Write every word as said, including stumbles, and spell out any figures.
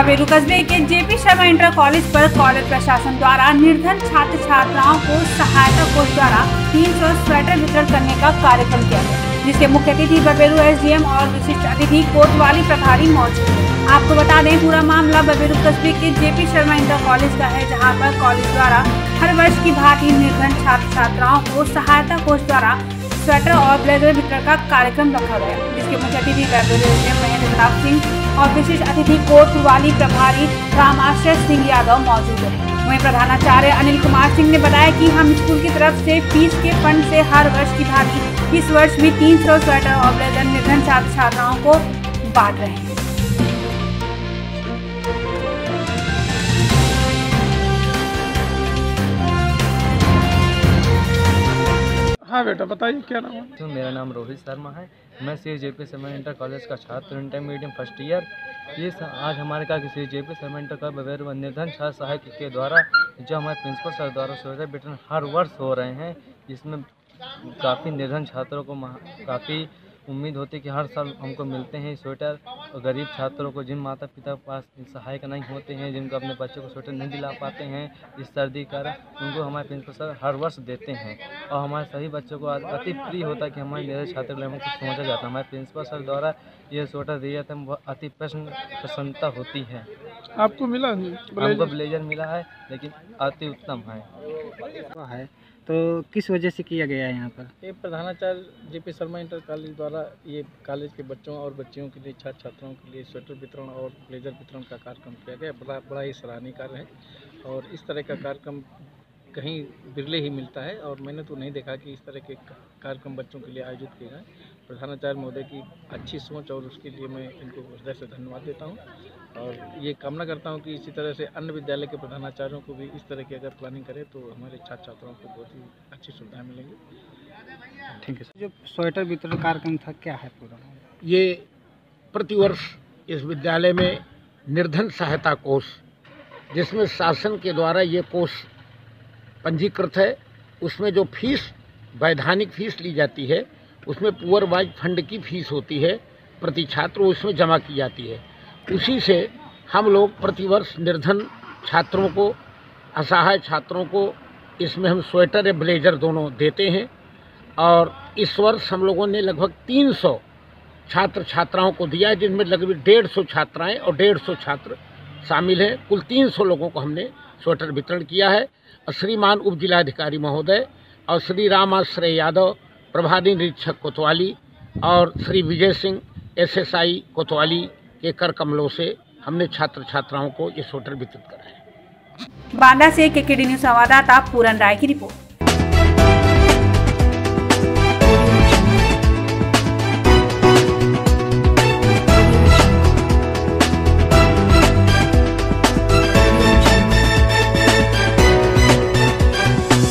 बबेरू कस्बे के JP Sharma inter college पर कॉलेज प्रशासन द्वारा निर्धन छात्र छात्राओं को सहायता कोष द्वारा तीन सौ स्वेटर वितरण करने का कार्यक्रम किया गया, जिसके मुख्य अतिथि बबेरू एसडीएम और विशिष्ट अतिथि कोतवाली प्रभारी मौजूद थे। आपको बता दें, पूरा मामला बबेरू कस्बे के जेपी शर्मा इंटर कॉलेज का है, जहां पर कॉलेज द्वारा हर वर्ष की भांति निर्धन छात्र छात्राओं को सहायता कोष द्वारा स्वेटर और ब्लेजर वितरण का कार्यक्रम रखा गया, जिसके मुख्य अतिथि बबेरू एसडीएम महेंद्र प्रताप सिंह और विशिष्ट अतिथि कोतवाली प्रभारी रामाश्रय सिंह यादव मौजूद रहे। वहीं प्रधानाचार्य अनिल कुमार सिंह ने बताया कि हम स्कूल की तरफ से फीस के फंड से हर वर्ष की भांति इस वर्ष भी तीन सौ स्वेटर और ब्लेजर निर्धन छात्र छात्राओं को बांट रहे हैं। हाँ बेटा बताइए क्या नाम है? तो मेरा नाम रोहित शर्मा है। मैं C JP Sharma inter college का छात्र इंटरमीडिएट फर्स्ट ईयर। ये आज हमारे कहा कि C JP Sharma inter college Baberu निर्धन छात्र सहायक के द्वारा जो हमारे प्रिंसिपल सर द्वारा स्वेटर वितरण हर वर्ष हो रहे हैं, जिसमें काफ़ी निर्धन छात्रों को काफ़ी उम्मीद होती है कि हर साल हमको मिलते हैं स्वेटर, और गरीब छात्रों को जिन माता पिता के पास सहायक नहीं होते हैं, जिनको अपने बच्चों को स्वेटर नहीं दिला पाते हैं इस सर्दी का, उनको हमारे प्रिंसिपल सर हर वर्ष देते हैं। और हमारे सभी बच्चों को अति प्रिय होता है कि हमारे निर्धन छात्र को कुछ सोचा जाता है। हमारे प्रिंसिपल सर द्वारा ये स्वेटर दिया था, वह अति प्रश्न प्रसन्नता होती है। आपको मिला? हमको ब्लेजर मिला है, लेकिन अति उत्तम है है तो किस वजह से किया गया है यहाँ पर? ये प्रधानाचार्य जेपी शर्मा इंटर कॉलेज द्वारा ये कॉलेज के बच्चों और बच्चियों के लिए छात्र छात्राओं के लिए स्वेटर वितरण और ब्लेजर वितरण का कार्यक्रम किया गया। बड़ा बड़ा ही सराहनीय कार्य है और इस तरह का कार्यक्रम कहीं बिरले ही मिलता है, और मैंने तो नहीं देखा कि इस तरह के कार्यक्रम बच्चों के लिए आयोजित किए गए। प्रधानाचार्य महोदय की अच्छी सोच और उसके लिए मैं इनको हृदय से धन्यवाद देता हूँ, और ये कामना करता हूँ कि इसी तरह से अन्य विद्यालय के प्रधानाचार्यों को भी इस तरह की अगर प्लानिंग करें तो हमारे छात्र छात्राओं को बहुत ही अच्छी सुविधाएं मिलेंगी। ठीक है। जो स्वेटर वितरण कार्यक्रम था क्या है पूरा? ये प्रतिवर्ष इस विद्यालय में निर्धन सहायता कोष, जिसमें शासन के द्वारा ये कोष पंजीकृत है, उसमें जो फीस वैधानिक फीस ली जाती है, उसमें पुअर वाइज फंड की फीस होती है प्रति छात्र, उसमें जमा की जाती है। उसी से हम लोग प्रतिवर्ष निर्धन छात्रों को, असहाय छात्रों को इसमें हम स्वेटर या ब्लेजर दोनों देते हैं। और इस वर्ष हम लोगों ने लगभग तीन सौ छात्र छात्राओं को दिया है, जिनमें लगभग डेढ़ सौ छात्राएँ और डेढ़ सौ छात्र शामिल हैं। कुल तीन सौ लोगों को हमने स्वेटर वितरण किया है। और श्रीमान उप जिलाधिकारी महोदय और श्री रामाश्रय यादव प्रभारी निरीक्षक कोतवाली और श्री विजय सिंह एसएसआई कोतवाली के कर कमलों से हमने छात्र छात्राओं को ये स्वेटर वितरित कराए। बांदा से केकेडी न्यूज़ संवाददाता पूरन राय की रिपोर्ट।